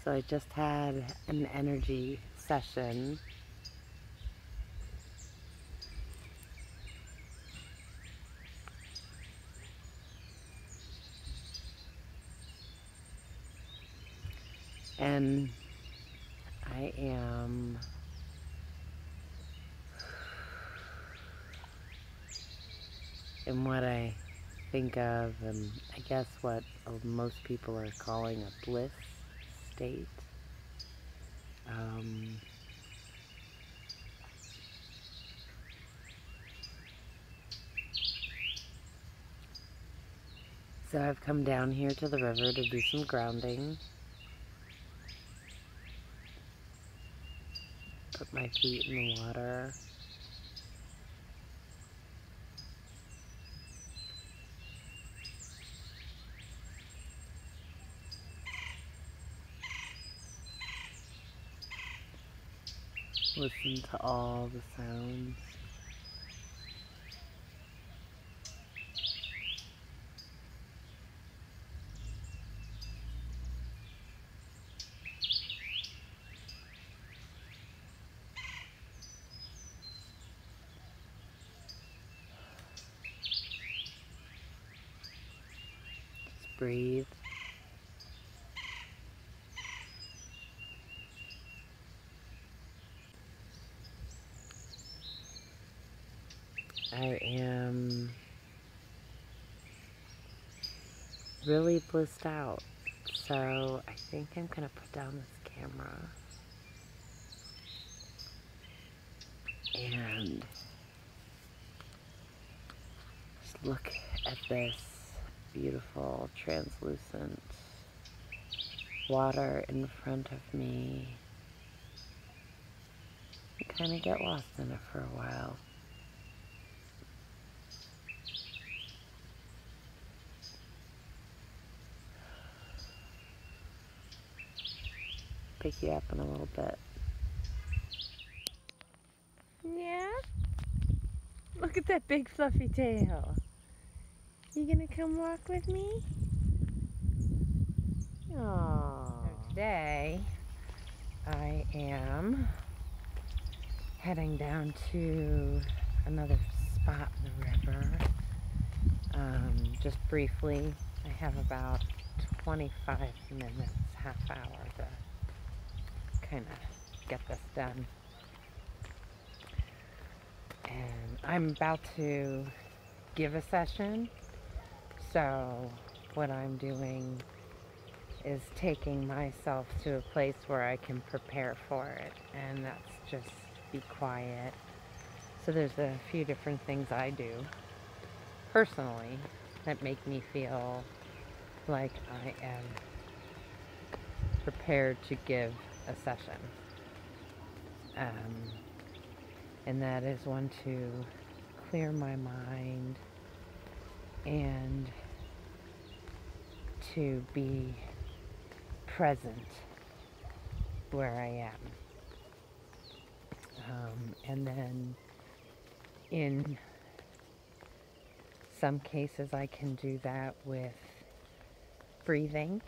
So I just had an energy session. And I am in what I think of, and I guess what most people are calling a bliss state. So I've come down here to the river to do some grounding. Put my feet in the water. Listen to all the sounds. Just breathe. I am really blissed out. So I think I'm gonna put down this camera and just look at this beautiful translucent water in front of me and kind of get lost in it for a while. Pick you up in a little bit. Yeah? Look at that big fluffy tail. You gonna come walk with me? Aww. So today I am heading down to another spot in the river. Just briefly, I have about 25 minutes, half hour to kind of get this done. And I'm about to give a session, so what I'm doing is taking myself to a place where I can prepare for it, and that's just be quiet. So there's a few different things I do personally that make me feel like I am prepared to give a session. And that is one, to clear my mind and to be present where I am. And then in some cases I can do that with breathing.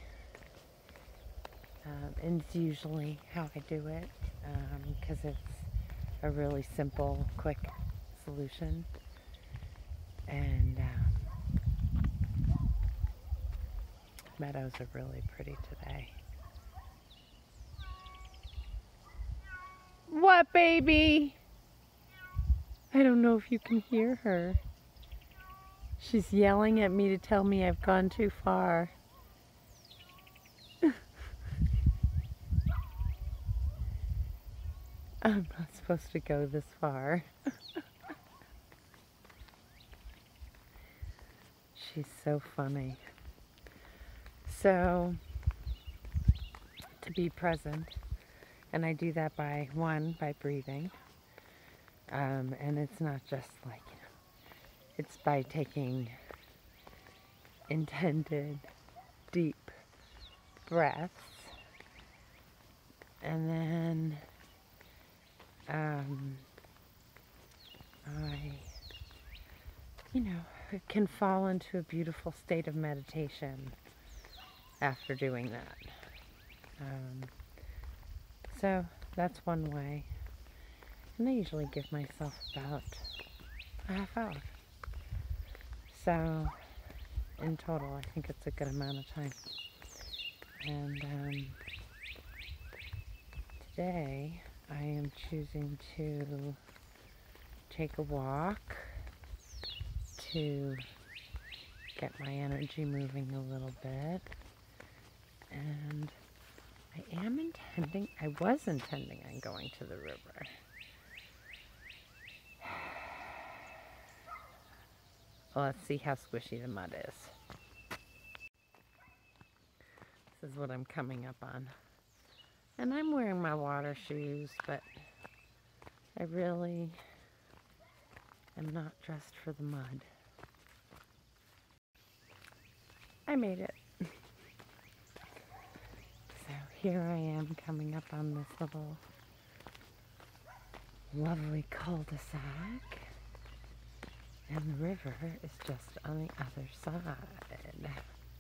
And it's usually how I do it, because it's a really simple, quick solution. And meadows are really pretty today. What, baby? I don't know if you can hear her. She's yelling at me to tell me I've gone too far. I'm not supposed to go this far. She's so funny. So, to be present, and I do that by breathing. And it's not just like, it's by taking intended deep breaths. And then I can fall into a beautiful state of meditation after doing that. So that's one way. And I usually give myself about a half hour. So in total, I think it's a good amount of time. And today I am choosing to take a walk to get my energy moving a little bit. And I was intending on going to the river. Well, let's see how squishy the mud is. This is what I'm coming up on. And I'm wearing my water shoes, but I really am not dressed for the mud. I made it. So here I am coming up on this little lovely cul-de-sac. And the river is just on the other side.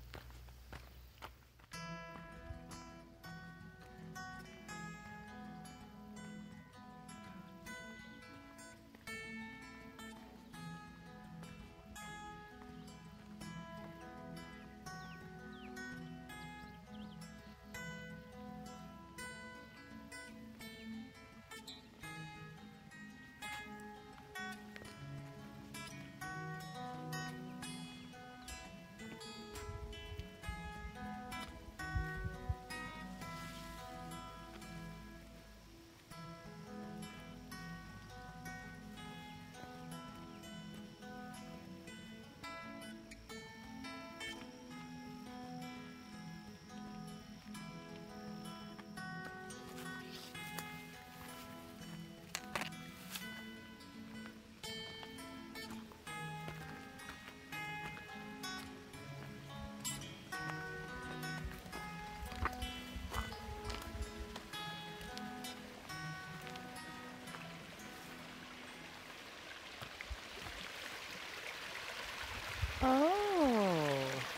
Oh.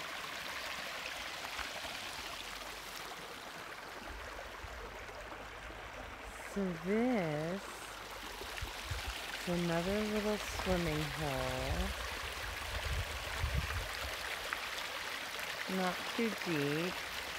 So this is another little swimming hole. Not too deep.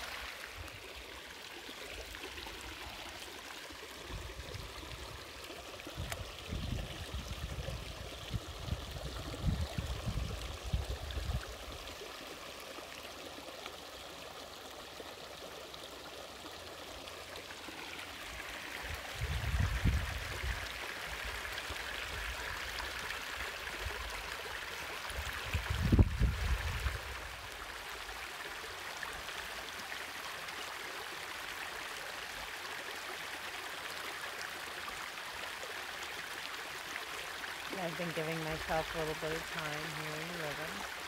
I've been giving myself a little bit of time here in the river.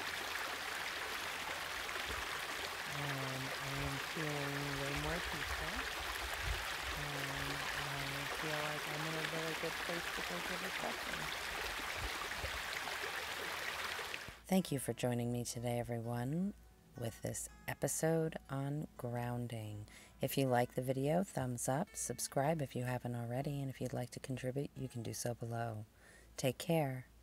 And I am feeling way more peaceful. And I feel like I'm in a really good place to go give a session. Thank you for joining me today, everyone, with this episode on grounding. If you like the video, thumbs up, subscribe if you haven't already, and if you'd like to contribute, you can do so below. Take care.